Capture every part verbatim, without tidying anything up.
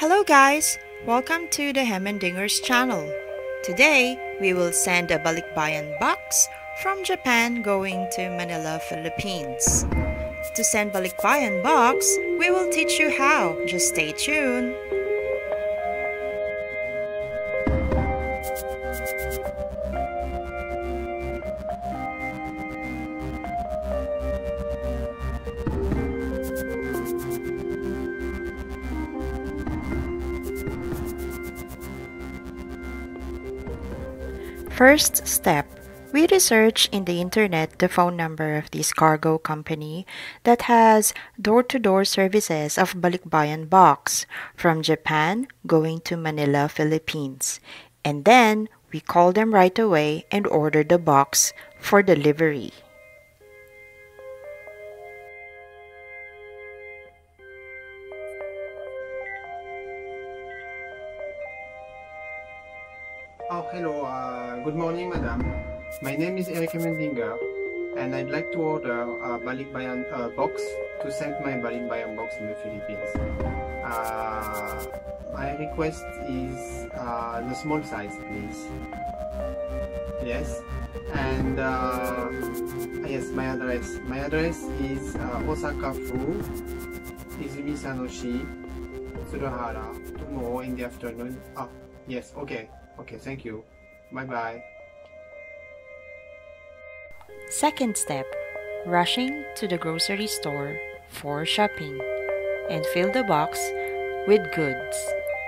Hello guys! Welcome to the Hemendingers channel. Today, we will send a balikbayan box from Japan going to Manila, Philippines. To send balikbayan box, we will teach you how. Just stay tuned. First step, we research in the internet the phone number of this cargo company that has door-to-door services of balikbayan box from Japan going to Manila, Philippines. And then, we call them right away and order the box for delivery. Oh, hello. Uh, good morning, madam. My name is Eric Mendinger, and I'd like to order a balikbayan uh, box to send my balikbayan box in the Philippines. Uh, my request is uh, the small size, please. Yes, and uh, yes, my address. My address is uh, Osaka Fu, Izumi Sanoshi, Tsuruhara. Tomorrow in the afternoon. Ah, yes. Okay. Okay, thank you. Bye-bye. Second step, rushing to the grocery store for shopping and fill the box with goods.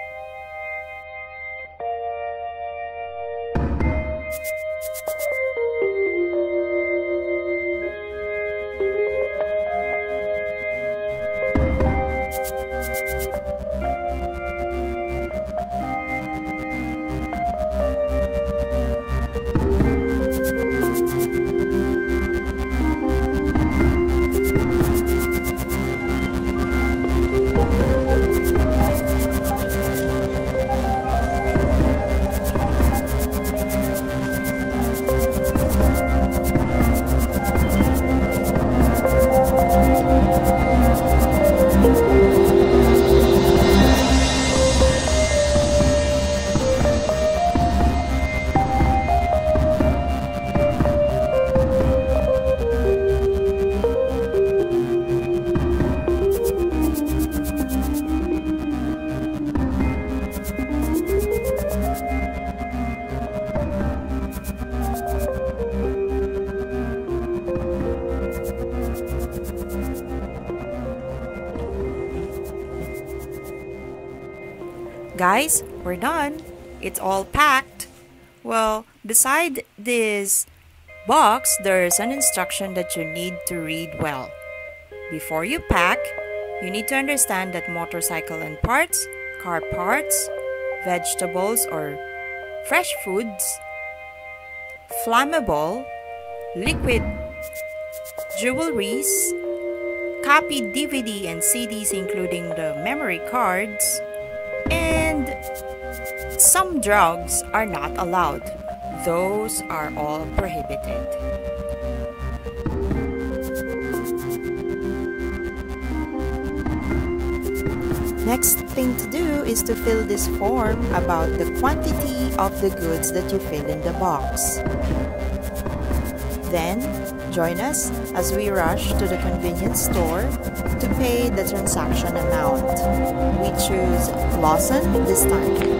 Guys, we're done. It's all packed. Well, beside this box, there's an instruction that you need to read well. Before you pack, you need to understand that motorcycle and parts, car parts, vegetables or fresh foods, flammable, liquid jewelries, copied D V D and C Ds including the memory cards, and some drugs are not allowed. Those are all prohibited. Next thing to do is to fill this form about the quantity of the goods that you fill in the box. Then, join us as we rush to the convenience store to pay the transaction amount. We choose Lawson this time.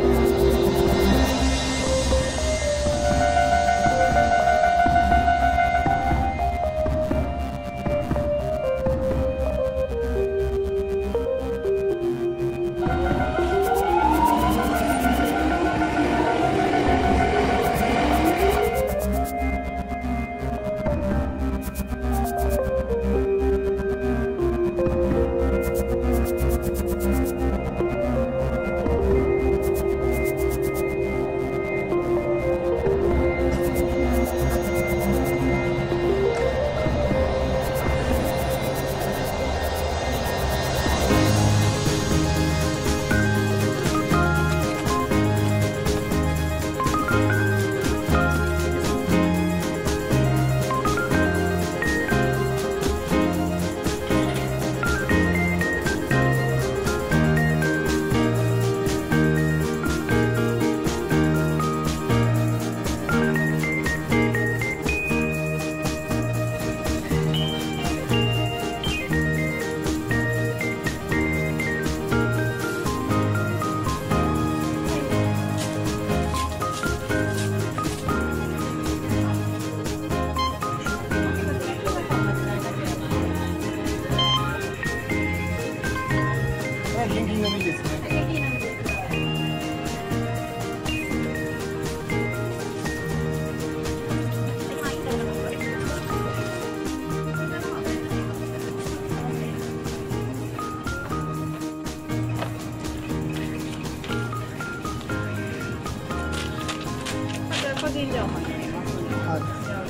以上かかりますので、 はい。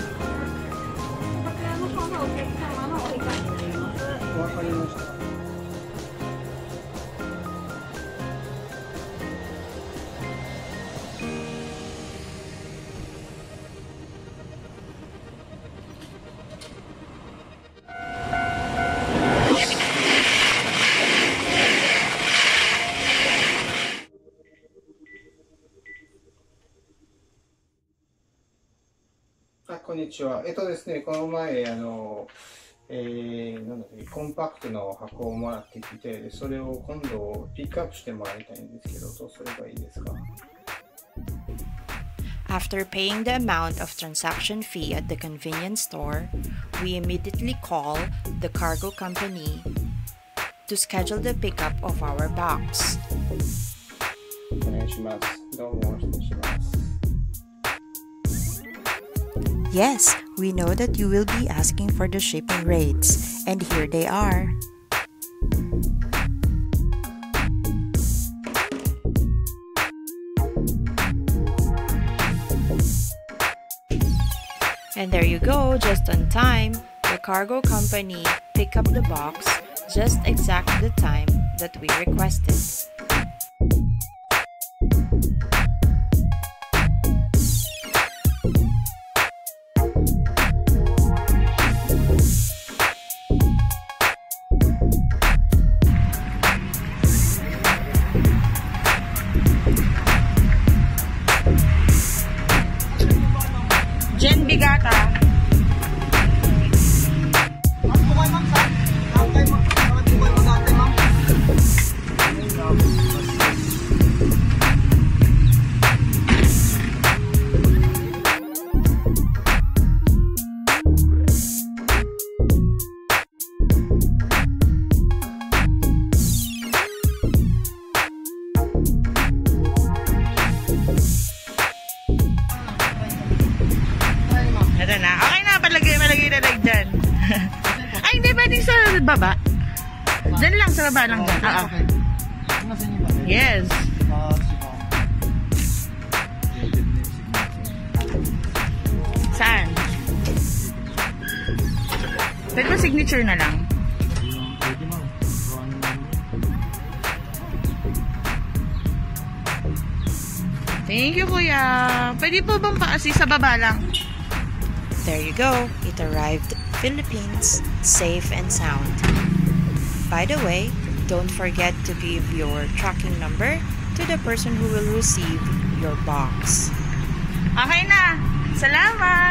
こちらの方のお客様のお引かせになります。 わかりました。あ、こんにちは。えっとですね、この前、あの、えー、なんだっけ、コンパクトの箱をもらってきて、でそれを今度ピックアップしてもらいたいんですけど、どうすればいいですか？ After paying the amount of transaction fee at the convenience store, we immediately call the cargo company to schedule the pickup of our box. お願いします。どうも失礼します。 Yes, we know that you will be asking for the shipping rates, and here they are. And there you go, just on time. The cargo company picked up the box just exactly the time that we requested. Jen Bigata. Ito na. Okay na, palagay, malagay na lang dyan. Ay, hindi ba din sa baba? Dyan lang, sa baba lang dyan. Oo. Yes. Saan? Pwede ba signature na lang? Thank you, kuya. Pwede po bang pa-assist sa baba lang? There you go. It arrived Philippines, safe and sound. By the way, don't forget to give your tracking number to the person who will receive your box. Okay na. Salamat!